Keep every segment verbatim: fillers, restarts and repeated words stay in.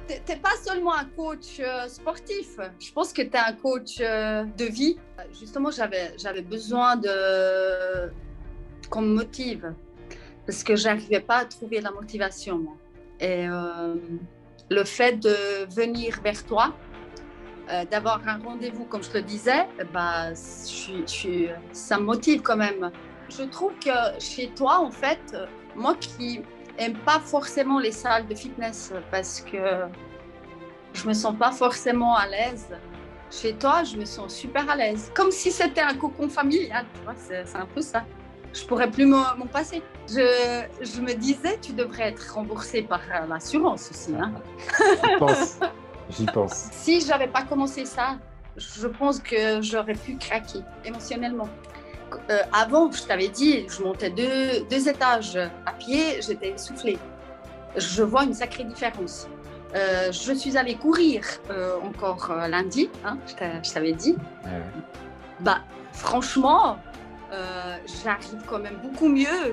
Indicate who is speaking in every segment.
Speaker 1: Tu n'es pas seulement un coach euh, sportif, je pense que tu es un coach euh, de vie. Justement, j'avais, j'avais besoin de... qu'on me motive parce que je n'arrivais pas à trouver la motivation. Moi. Et euh, le fait de venir vers toi, euh, d'avoir un rendez-vous, comme je te le disais, bah, je, je, ça me motive quand même. Je trouve que chez toi, en fait, moi qui n'aime pas forcément les salles de fitness parce que je me sens pas forcément à l'aise. Chez toi, je me sens super à l'aise. Comme si c'était un cocon familial, tu vois, c'est, c'est un peu ça. Je pourrais plus m'en, m'en passer. Je, je me disais, tu devrais être remboursé par l'assurance aussi. Hein.
Speaker 2: J'y pense. J'y pense.
Speaker 1: Si j'avais pas commencé ça, je pense que j'aurais pu craquer émotionnellement. Euh, avant, je t'avais dit, je montais deux, deux étages à pied, j'étais essoufflée. Je vois une sacrée différence. Euh, je suis allée courir euh, encore euh, lundi, hein, je t'avais dit.
Speaker 2: Ouais.
Speaker 1: Bah, franchement, euh, j'arrive quand même beaucoup mieux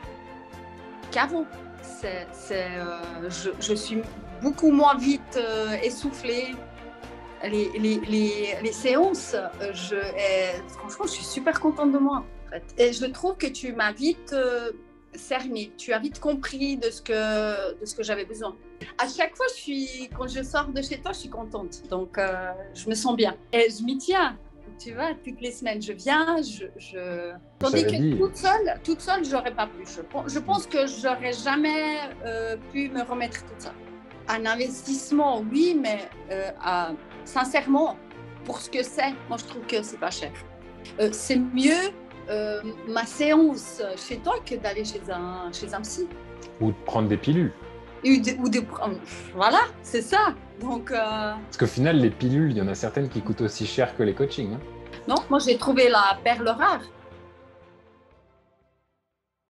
Speaker 1: qu'avant. C'est, c'est, euh, je, je suis beaucoup moins vite euh, essoufflée. Les, les, les, les séances, je, et, franchement, je suis super contente de moi. En fait. Et je trouve que tu m'as vite euh, cerné, tu as vite compris de ce que, de ce que j'avais besoin. À chaque fois, je suis, quand je sors de chez toi, je suis contente. Donc, euh, je me sens bien. Et je m'y tiens. Tu vois, toutes les semaines, je viens. Je, je... Tandis que
Speaker 2: dit.
Speaker 1: toute seule, toute seule, j'aurais pas pu. Je, je pense que j'aurais jamais euh, pu me remettre toute seule. Un investissement, oui, mais euh, à, sincèrement, pour ce que c'est, moi, je trouve que c'est pas cher. Euh, c'est mieux euh, ma séance chez toi que d'aller chez un, chez un psy.
Speaker 2: Ou de prendre des pilules.
Speaker 1: Ou de, ou de, voilà, c'est ça. Donc, euh...
Speaker 2: Parce qu'au final, les pilules, il y en a certaines qui coûtent aussi cher que les coachings. Hein.
Speaker 1: Non, moi, j'ai trouvé la perle rare.